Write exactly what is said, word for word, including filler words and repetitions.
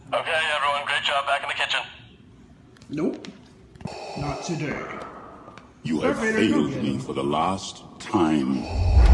Okay, everyone, great job. Back in the kitchen. Nope. Not today. You have Darth Vader, go failed get me him. for the last time.